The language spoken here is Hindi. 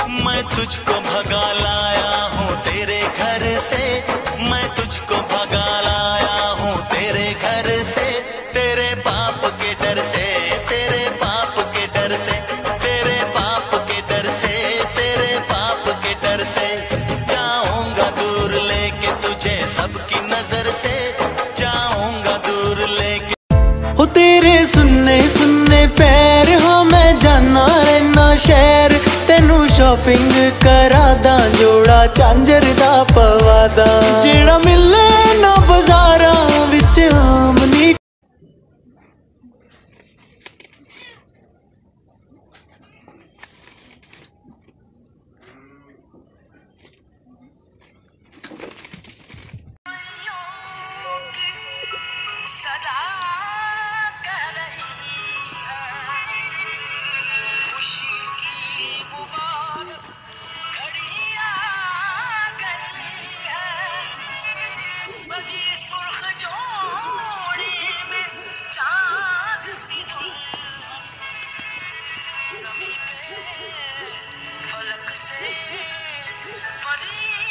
मैं तुझको भगा लाया हूँ तेरे घर से, मैं तुझको भगा लाया हूँ तेरे घर से, तेरे पाप के डर से, तेरे पाप के डर से, तेरे पाप के डर से, तेरे पाप के डर से। जाऊंगा दूर लेके तुझे सबकी नजर से, जाऊंगा दूर लेके। हो तेरे सुनने सुनने पैर, हाँ मैं जाना रहना शहर, तेनू शॉपिंग करा दा, जोड़ा झांझर दा पवा दा, जेड़ा मिले ना बाजारा विच आमनी। फलक से परी